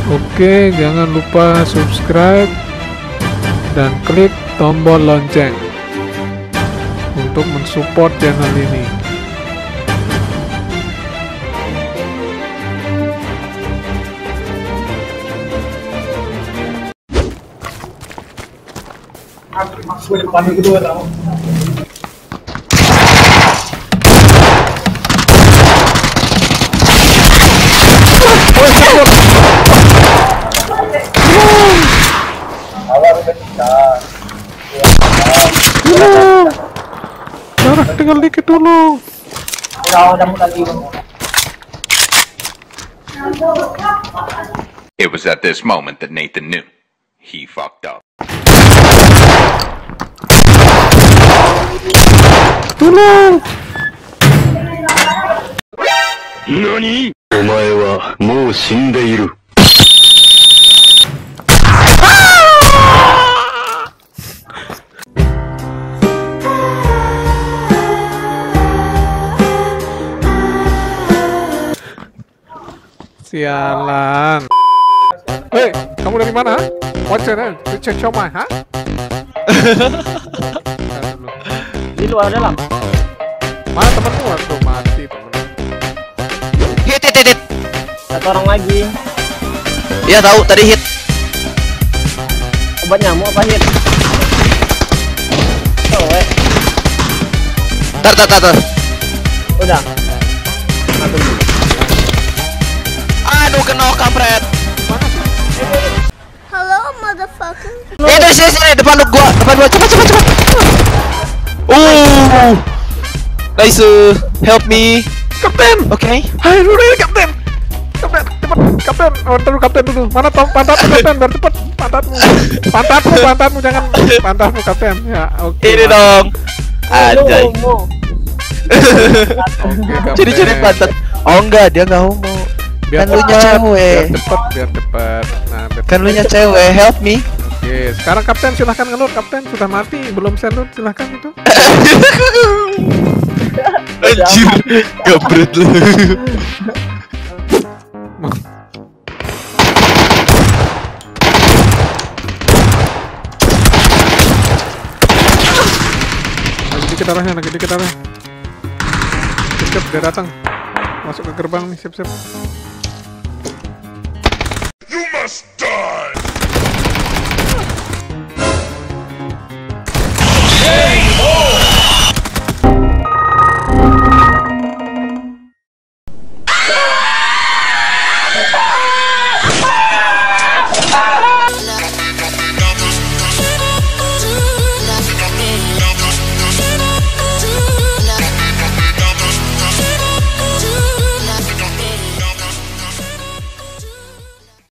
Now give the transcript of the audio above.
Oke, jangan lupa subscribe dan klik tombol lonceng untuk mensupport channel ini. Darah tinggal dikit dulu. It was at this moment that Nathan knew he fucked up. Tolong. NANI?! お前はもう死んでいる。 Sialan. Hei, kamu dari mana? What's your name? Richard Chomai, ha? Di luar dalam. Mana temanmu? Waduh, mati temen. Hit. Satu orang lagi. Iya tahu tadi hit. Obat nyamuk apa hit? Cowek. Tar. Udah. Satu. Aduh kena kampret. Hello, motherfucker. Ini sini depan gua cepat. Nice. Help me. Kapten! Okay. Hai, dulu kapten! Kapten, cepat! Kapten! Kapten dulu. Mana pantatmu, kapten? Biar cepat. Pantatmu, jangan pantatmu, kapten. Ya, oke. Ini dong. Anjay. Homo. Oke, kapten. Curi pantat. Oh enggak, dia enggak homo. Kan lu nya cewek. Biar cepat. Nah, Kan lu nya cewek. Help me. Oke, sekarang kapten silahkan ngelut. Kapten sudah mati, belum sendut, silahkan itu. Anjir, gabret lu. Lagi dikit arahnya. Siap, dia datang. Masuk ke gerbang nih, siap. You must die!